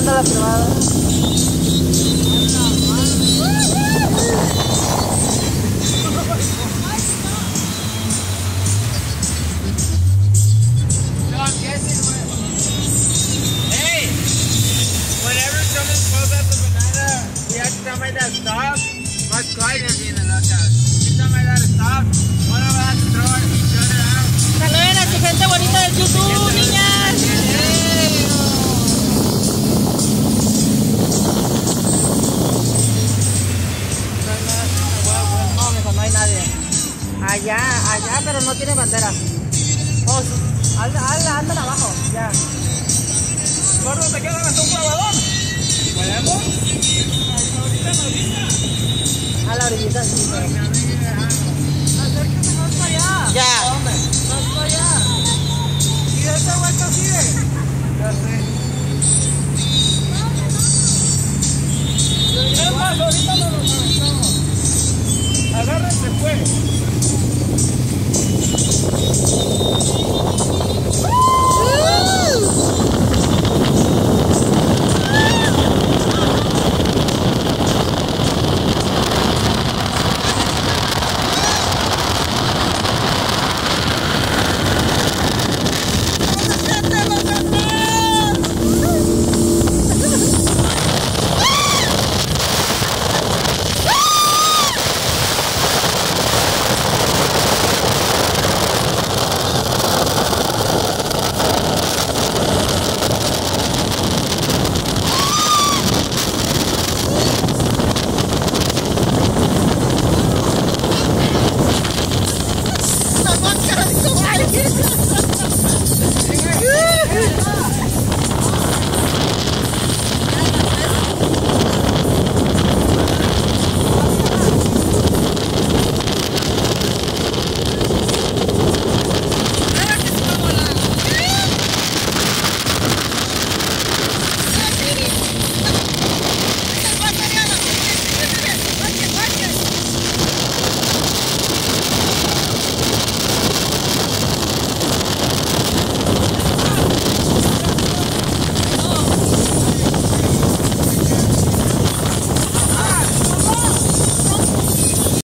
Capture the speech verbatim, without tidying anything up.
grabando la privada. Hey, whenever someone pulls up a banana, we have to tell my dad stop. Más quiet in the lockout. You tell my dad to stop. One of us has to throw it and shut it out. Saluden a su gente bonita del YouTube, niñas. No, mijo, no hay nadie. Allá, allá, pero no tiene bandera. Oh, sí. Anda, andan abajo, ya. ¿Gordo, te quedan hasta un clavador? ¿Podemos? A la orillita, sí, pero... Acérquese más para allá. Ya. Hombre, más para allá. ¿Y de esta vuelta sigue? Ya sé.